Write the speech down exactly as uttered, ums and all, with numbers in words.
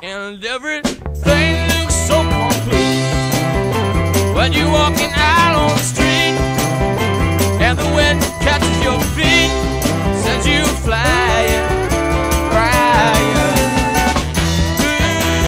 and everything looks so complete when you walk